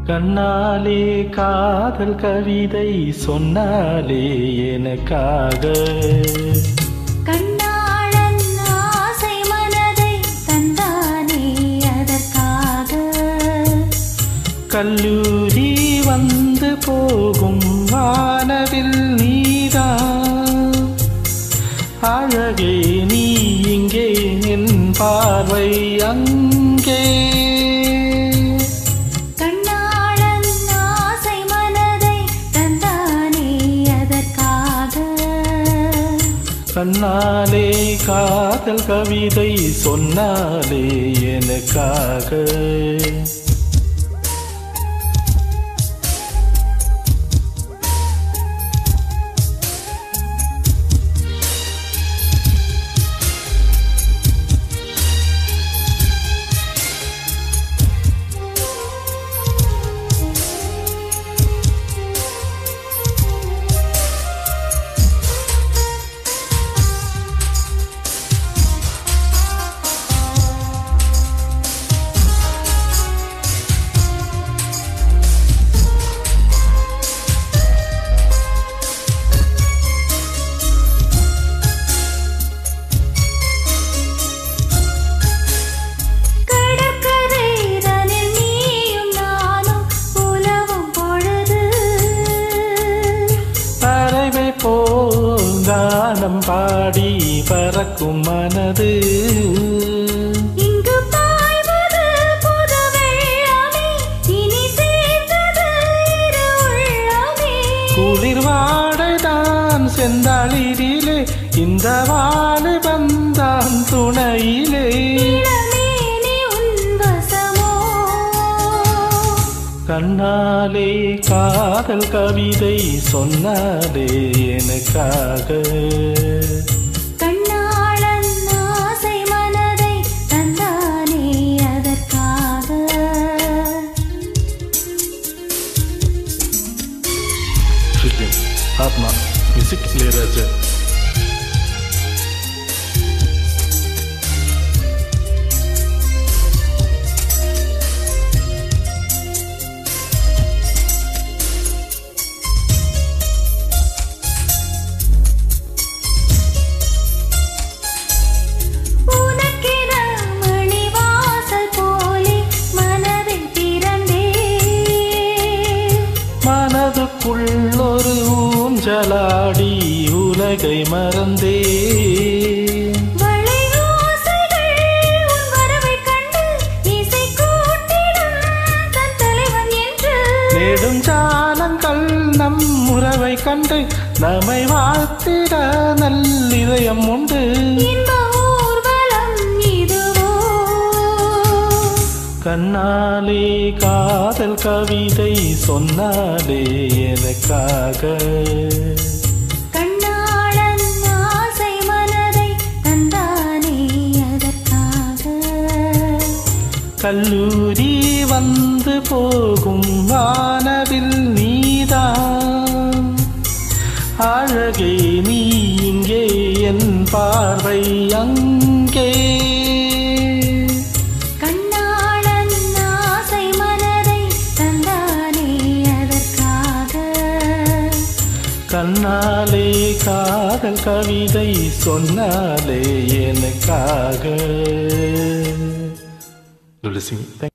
கண்ணாலே காதல் கவிதை சொன்னாலே எனக்காக கண்ணாளன் ஆசை மனதை தந்தானே அதற்காக கல்லூரி வந்து போகும் வானவில் நீதான் அழகே நீ இங்கே என் பார்வை அங்கே கண்ணாலே காதல் கவிதை சொன்னாலே எனக்காக கானம் பாடி பறக்கும் மனது இங்கு பாய்வது புதுவெள்ளமே இனி சேர்ந்தது இரு உள்ளமே குளிர் வாடைதான் செந்தாளிரிலே இந்த வாலிபந்தான் துணையிலே கண்ணாலே காதல் கவிதை சொன்னாலே எனக்காக கண்ணாளன் ஆசை மனதை தந்தானே அதற்காக ஆத்மா மியூசிக் இளையராஜா மனதுக்குள்ளொரு ஊஞ்சலாடி உலகை மறந்தே நேடும் ஜாலங்கள் நம் உறவை கண்டு நம்மை வாழ்த்திட நல்லிதயம் உண்டு கண்ணாலே காதல் கவிதை சொன்னாலே எனக்காக கண்ணாளன் ஆசை மனதை தந்தானே அதற்காக கல்லூரி வந்து போகும் வானவில் நீதான் அழகே நீ இங்கே என் பார்வை அங்கே கண்ணாலே காதல் கவிதை சொன்னாலே எனக்காக.